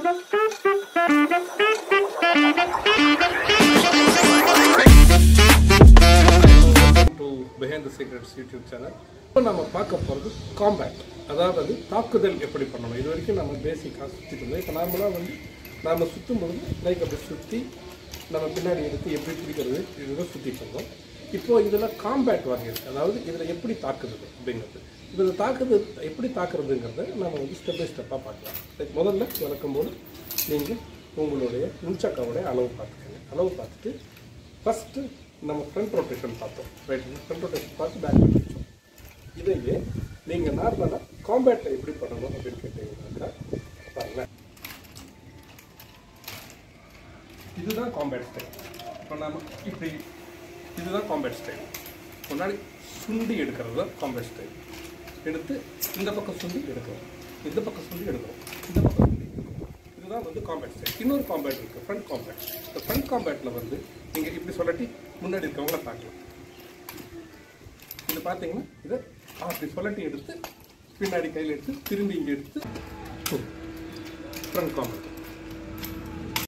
Behind the Secrets YouTube channel. இப்போ நம்ம பார்க்க போகிறது காம்பேட், அதாவது தாக்குதல் எப்படி பண்ணணும். இது வரைக்கும் நம்ம பேசிக்காக சுற்றிட்டு இருந்தோம். இப்போ நார்மலாக நாம் சுற்றும் பொழுது லைக் அப்படி சுற்றி நம்ம பின்னாடி எடுத்து எப்படி பிடிக்கிறது இதுதான் சுற்றிட்டு இருந்தோம். இப்போது இதில் காம்பேட் வகைகள், அதாவது இதில் எப்படி தாக்குறது அப்படிங்கிறது, இதில் தாக்குதல் எப்படி தாக்குறதுங்கிறத நம்ம ஸ்டெப் பை ஸ்டெப்பாக பார்க்கலாம். லைக் முதல்ல வளர்க்கும்போது நீங்கள் உங்களுடைய முன்சக்காவுடைய அளவு பார்த்துக்கோங்க. அளவு பார்த்துட்டு ஃபஸ்ட்டு நம்ம ஃப்ரண்ட் ரொட்டேஷன் பார்த்தோம், ரைட்? ஃப்ரண்ட் ரொட்டேஷன் பார்த்து பேக் வச்சோம். இதையே நீங்கள் நார்மலாக காம்பேட்டை எப்படி பண்ணணும் அப்படின்னு கேட்டீங்கன்னாக்கா பாருங்கள், இதுதான் காம்பேட் ஸ்டைல். இப்போ நாம் இப்படி இதுதான் காம்பேட் ஸ்டைல். முன்னாடி சுண்டி எடுக்கிறது தான் காம்பேட் ஸ்டைல். எடுத்து இந்த பக்கம் சுண்டி எடுக்கிறோம், இந்த பக்கம் சுண்டி எடுக்கிறோம், இந்த பக்கம் சுண்டி எடுக்கிறோம். இதுதான் காம்பேட் ஸ்டைல். இன்னொரு காம்பேட் இருக்குது, ஃப்ரண்ட் காம்பேட். இந்த ஃப்ரண்ட் காம்பேட்டில் நீங்கள் இப்படி சொல்லட்டி முன்னாடி இருக்கவங்கள பார்க்கலாம். இது பார்த்தீங்கன்னா இதை அப்படி சொல்லட்டி எடுத்து பின்னாடி கையில் எடுத்து திரும்பி இங்கே எடுத்து ஃப்ரண்ட் காம்பேட்.